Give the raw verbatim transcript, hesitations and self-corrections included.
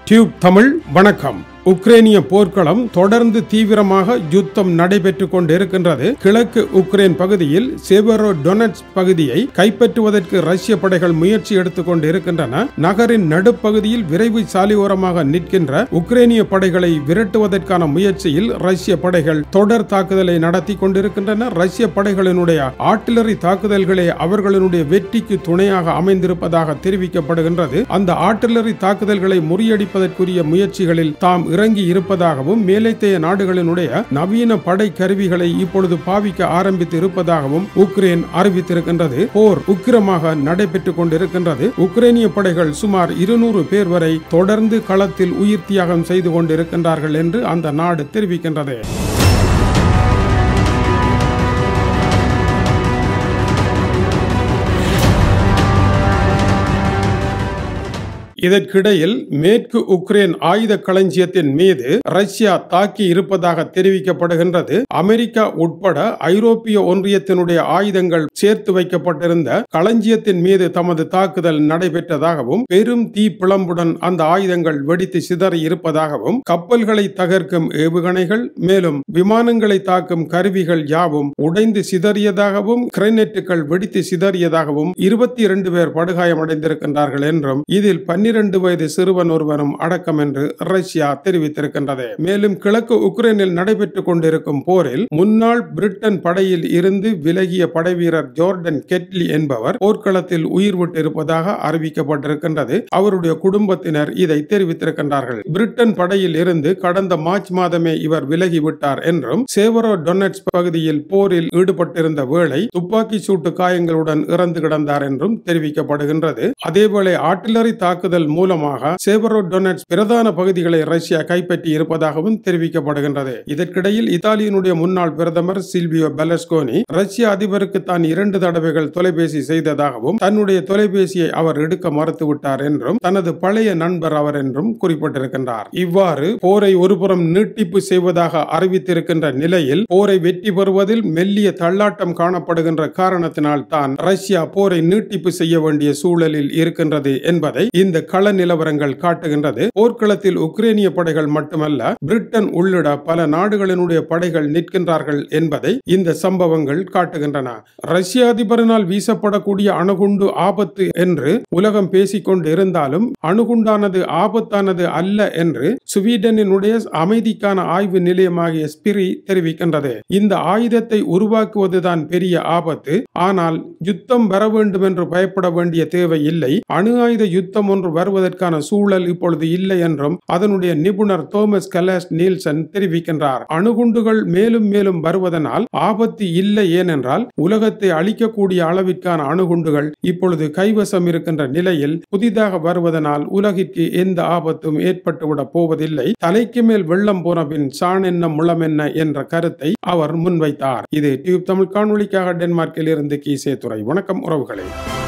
Tube Tamil வணக்கம். உக்ரைனிய போர்க்களம் தொடர்ந்து தீவிரமாக யுத்தம் நடைபெற்றுக் கொண்டிருக்கின்றது. கிழக்கு உக்ரைன் பகுதியில் செவரோடொனெட்ஸ்க் பகுதியை கைப்பற்றுவதற்கு ரஷ்ய படைகள் முயற்சி எடுத்துக் கொண்டிருக்கின்றன. நகரின் நடுப்பகுதியில் விரைவு சாலையோரமாக நிற்கின்ற உக்ரைனிய படைகளை விரட்டுவதற்கான முயற்சியில் ரஷ்ய படைகள் தொடர் தாக்குதலை நடத்தி கொண்டிருக்கின்றன. ரஷ்ய படைகளினுடைய ஆர்ட்டிலரி தாக்குதல்களே அவர்களுடைய வெற்றிக்கு துணையாக அமைந்திருப்பதாக தெரிவிக்கப்படுகின்றது. அந்த ஆர்ட்டிலரி தாக்குதல்களை முறியடிப்பதற்குரிய முயற்சிகளில் தாம் இறங்கி இருப்பதாகவும் மேலைத்தேய நாடுகளினுடைய நவீன படை கருவிகளை இப்பொழுது பாவிக்க ஆரம்பித்து இருப்பதாகவும் உக்ரைன் அறிவித்திருக்கின்றது. போர் உக்கிரமாக நடைபெற்றுக் கொண்டிருக்கின்றது. உக்ரைனிய படைகள் சுமார் இருநூறு பேர் வரை தொடர்ந்து களத்தில் உயிர் தியாகம் செய்து கொண்டிருக்கின்றார்கள் என்று அந்த நாடு தெரிவிக்கின்றது. இதற்கிடையில் மேற்கு உக்ரைன் ஆயுத களஞ்சியத்தின் மீது ரஷ்யா தாக்கி இருப்பதாக தெரிவிக்கப்படுகின்றது. அமெரிக்கா உட்பட ஐரோப்பிய ஒன்றியத்தினுடைய ஆயுதங்கள் சேர்த்து வைக்கப்பட்டிருந்த களஞ்சியத்தின் மீது தமது தாக்குதல் நடைபெற்றதாகவும் பெரும் தீ பிளம்புடன் அந்த ஆயுதங்கள் வெடித்து சிதறி இருப்பதாகவும் கப்பல்களை தகர்க்கும் ஏவுகணைகள் மேலும் விமானங்களை தாக்கும் கருவிகள் யாவும் உடைந்து சிதறியதாகவும் கிரைனெட்டுகள் வெடித்து சிதறியதாகவும் இருபத்தி இரண்டு பேர் படுகாயமடைந்திருக்கின்றார்கள் என்றும் இதில் பன்னிரண்டு வயது சிறுவன் ஒருவரும் அடக்கம் என்று ரஷ்யா தெரிவித்திருக்கின்றது. மேலும் கிழக்கு உக்ரைனில் நடைபெற்றுக் கொண்டிருக்கும் போரில் முன்னாள் பிரிட்டன் படையில் இருந்து விலகிய படைவீரர் ஜோர்டன் கெட்லி என்பவர் போர்க்களத்தில் உயிர் விட்டிருப்பதாக அறிவிக்கப்பட்டிருக்கின்றது. அவருடைய குடும்பத்தினர் இதை தெரிவித்திருக்கின்றார்கள். பிரிட்டன் படையில் இருந்து கடந்த மார்ச் மாதமே இவர் விலகிவிட்டார் என்றும் செவரோடொனெட்ஸ்க் பகுதியில் போரில் ஈடுபட்டிருந்த வேளை துப்பாக்கி சூட்டு காயங்களுடன் இறந்து கிடந்தார் என்றும் தெரிவிக்கப்படுகின்றது. அதேவேளை ஆர்ட்டிலரி தாக்குதல் மூலமாக செவரோடொனெட்ஸ்க் பிரதான பகுதிகளை ரஷ்யா கைப்பற்றி இருப்பதாகவும் தெரிவிக்கப்படுகின்றது. இதற்கிடையில் இத்தாலியினுடைய முன்னாள் பிரதமர் சில்வியோ பெர்லுஸ்கோனி ரஷ்ய அதிபருக்கு தான் இரண்டு தடவைகள் தொலைபேசி செய்ததாகவும் தன்னுடைய தொலைபேசியை அவர் எடுக்க மறுத்துவிட்டார் என்றும் தனது பழைய நண்பர் அவர் என்றும் குறிப்பிட்டிருக்கின்றார். இவ்வாறு போரை ஒருபுறம் நீட்டிப்பு செய்வதாக அறிவித்திருக்கின்ற நிலையில் போரை வெற்றி பெறுவதில் மெல்லிய தள்ளாட்டம் காணப்படுகின்ற காரணத்தினால் தான் ரஷ்யா போரை நீட்டிப்பு செய்ய வேண்டிய சூழலில் இருக்கின்றது என்பதை இந்த கள நிலவரங்கள் காட்டுகின்றது. போர்க்களத்தில் உக்ரைனிய படைகள் மட்டுமல்ல பிரிட்டன் உள்ளிட பல நாடுகளினுடைய படைகள் நிற்கின்றார்கள் என்பதை இந்த சம்பவங்கள் காட்டுகின்றன. ரஷ்ய அதிபரினால் வீசப்படக்கூடிய அணுகுண்டு ஆபத்து என்று உலகம் பேசிக்கொண்டு இருந்தாலும் அணுகுண்டானது ஆபத்தானது அல்ல என்று ஸ்வீடனினுடைய அமைதிக்கான ஆய்வு நிலையமாகிய ஸ்பிரி தெரிவிக்கின்றது. இந்த ஆயுதத்தை உருவாக்குவதுதான் பெரிய ஆபத்து. ஆனால் யுத்தம் வர வேண்டும் என்று பயப்பட வேண்டிய தேவை இல்லை. அணு ஆயுத யுத்தம் ஒன்று வருவதற்கான சூழல் இப்பொழுது இல்லை என்றும் அதனுடைய நிபுணர் தோமஸ் கலாஸ் நீல்சன் தெரிவிக்கின்றார். அணுகுண்டுகள் மேலும் மேலும் வருவதனால் ஆபத்து இல்லை, ஏனென்றால் உலகத்தை அழிக்கக்கூடிய அளவிற்கான அணுகுண்டுகள் இப்பொழுது கைவசம் இருக்கின்ற நிலையில் புதிதாக வருவதனால் உலகிற்கு எந்த ஆபத்தும் ஏற்பட்டுவிட போவதில்லை. தலைக்கு மேல் வெள்ளம் போன பின் சான் என்ன முளம் என்ன என்ற கருத்தை அவர் முன்வைத்தார். இது டியூப் தமிழ் காணொளிக்காக டென்மார்க்கில் இருந்து கீசே துறை. வணக்கம் உறவுகளே.